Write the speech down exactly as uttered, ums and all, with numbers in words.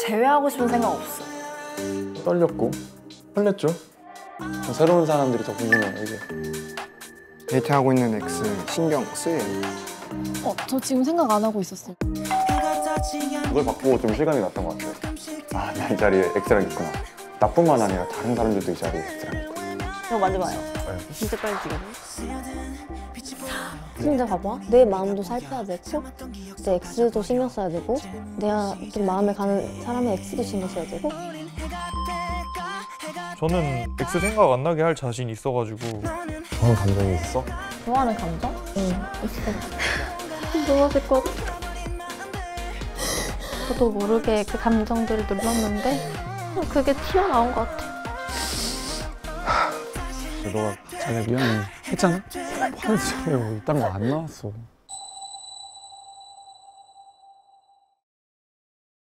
제외하고 싶은 생각 없어. 떨렸고 설렜죠. 새로운 사람들이 더 궁금해요 이게. 데이트하고 있는 X 신경 쓰여요. 어, 저 지금 생각 안 하고 있었어요. 그걸 바꾸고 좀 실감이 났던 것 같아요. 아, 나 이 자리에 X랑 있구나. 나뿐만 아니라 다른 사람들도 이 자리에 X랑 있구나. 이거 만져봐요. 네. 진짜 빨리지거든. 근데 봐봐, 내 마음도 살펴야 되고 내 X도 신경 써야 되고 내가 좀 마음에 가는 사람의 X도 신경 써야 되고. 저는 X 생각 안 나게 할 자신 있어가지고. 좋아하는 감정이 있어? 좋아하는 감정? 응, 있어. 놀라실 것 같아. 저도 모르게 그 감정들을 눌렀는데 그게 튀어나온 것 같아. 너가 자기가 미안해 했잖아? 화내지 말고 이딴 거 안 나왔어.